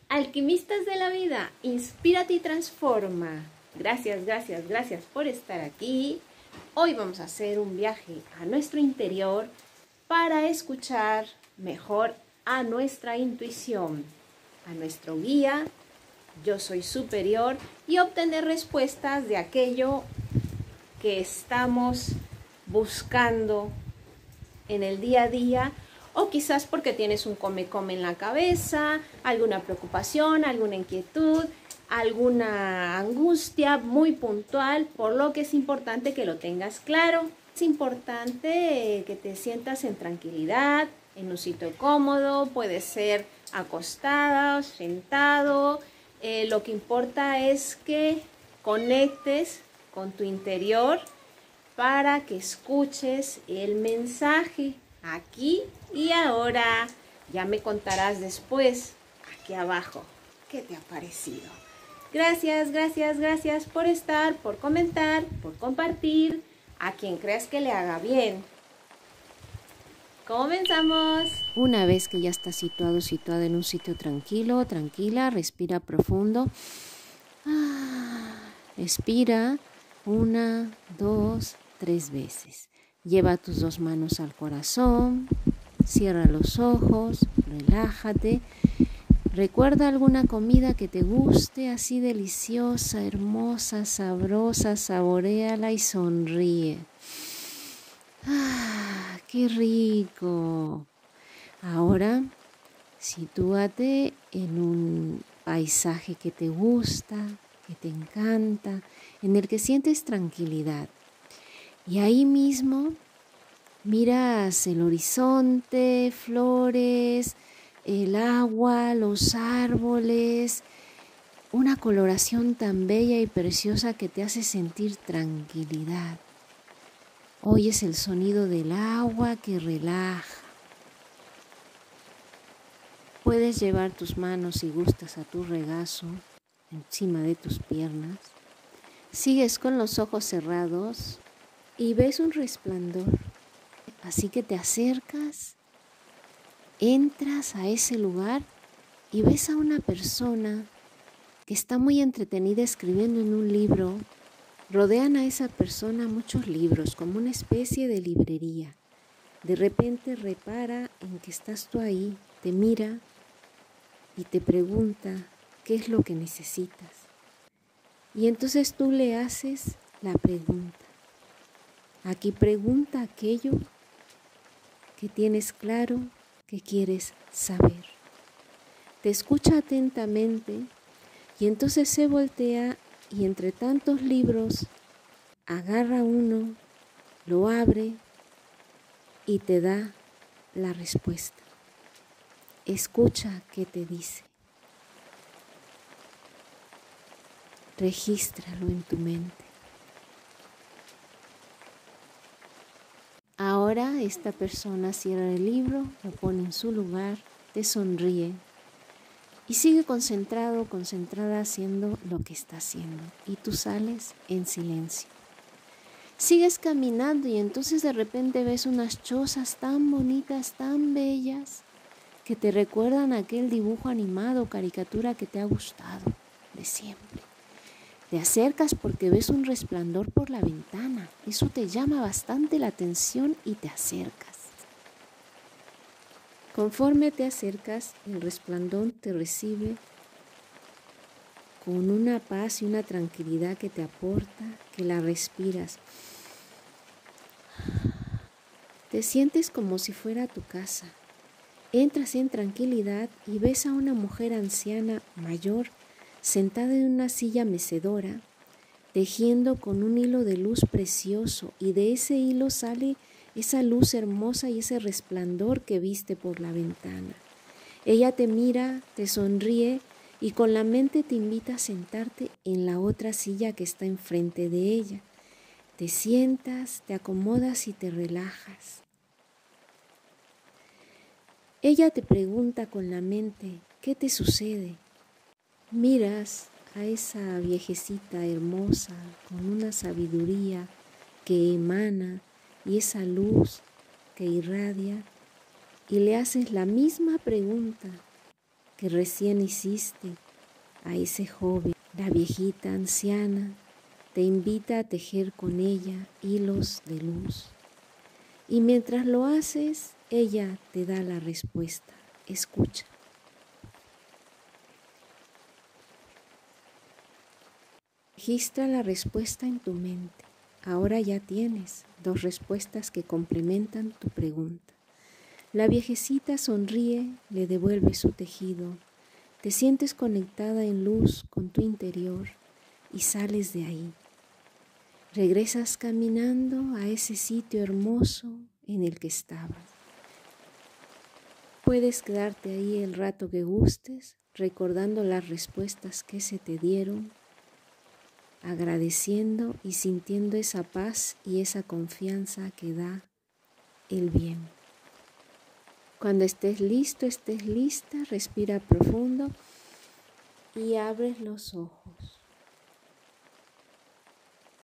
Alquimistas de la vida, inspírate y transforma. Gracias, gracias, gracias por estar aquí. Hoy vamos a hacer un viaje a nuestro interior para escuchar mejor a nuestra intuición, a nuestro guía, yo soy superior, y obtener respuestas de aquello que estamos buscando en el día a día, o quizás porque tienes un come-come en la cabeza, alguna preocupación, alguna inquietud, alguna angustia muy puntual, por lo que es importante que lo tengas claro. Es importante que te sientas en tranquilidad, en un sitio cómodo, puede ser acostado, sentado. Lo que importa es que conectes con tu interior para que escuches el mensaje aquí y ahora. Ya me contarás después, aquí abajo, qué te ha parecido. Gracias, gracias, gracias por estar, por comentar, por compartir, a quien creas que le haga bien. ¡Comenzamos! Una vez que ya estás situada en un sitio tranquilo, tranquila, respira profundo. Respira 1, 2, 3 veces. Lleva tus 2 manos al corazón, cierra los ojos, relájate. Recuerda alguna comida que te guste, así deliciosa, hermosa, sabrosa, saboréala y sonríe. ¡Qué rico! Ahora, sitúate en un paisaje que te gusta, que te encanta, en el que sientes tranquilidad. Y ahí mismo miras el horizonte, flores, el agua, los árboles, una coloración tan bella y preciosa que te hace sentir tranquilidad. Oyes el sonido del agua que relaja. Puedes llevar tus manos, si gustas, a tu regazo, encima de tus piernas. Sigues con los ojos cerrados y ves un resplandor. Así que te acercas, entras a ese lugar y ves a una persona que está muy entretenida escribiendo en un libro. Rodean a esa persona muchos libros, como una especie de librería. De repente repara en que estás tú ahí, te mira y te pregunta qué es lo que necesitas. Y entonces tú le haces la pregunta. Aquí pregunta aquello que tienes claro que quieres saber. Te escucha atentamente y entonces se voltea y entre tantos libros agarra uno, lo abre y te da la respuesta. Escucha qué te dice. Regístralo en tu mente. Ahora esta persona cierra el libro, lo pone en su lugar, te sonríe y sigue concentrado, concentrada haciendo lo que está haciendo. Y tú sales en silencio. Sigues caminando y entonces de repente ves unas chozas tan bonitas, tan bellas, que te recuerdan aquel dibujo animado, caricatura que te ha gustado de siempre. Te acercas porque ves un resplandor por la ventana. Eso te llama bastante la atención y te acercas. Conforme te acercas, el resplandor te recibe con una paz y una tranquilidad que te aporta, que la respiras. Te sientes como si fuera tu casa. Entras en tranquilidad y ves a una mujer anciana mayor sentada en una silla mecedora, tejiendo con un hilo de luz precioso, y de ese hilo sale esa luz hermosa y ese resplandor que viste por la ventana. Ella te mira, te sonríe y con la mente te invita a sentarte en la otra silla que está enfrente de ella. Te sientas, te acomodas y te relajas. Ella te pregunta con la mente, ¿qué te sucede? Miras a esa viejecita hermosa con una sabiduría que emana y esa luz que irradia y le haces la misma pregunta. que recién hiciste a ese joven. La viejita anciana te invita a tejer con ella hilos de luz. Y mientras lo haces, ella te da la respuesta. Escucha. Registra la respuesta en tu mente. Ahora ya tienes 2 respuestas que complementan tu pregunta. La viejecita sonríe, le devuelve su tejido. Te sientes conectada en luz con tu interior y sales de ahí. Regresas caminando a ese sitio hermoso en el que estabas. Puedes quedarte ahí el rato que gustes, recordando las respuestas que se te dieron, agradeciendo y sintiendo esa paz y esa confianza que da el bien. Cuando estés listo, estés lista, respira profundo y abres los ojos.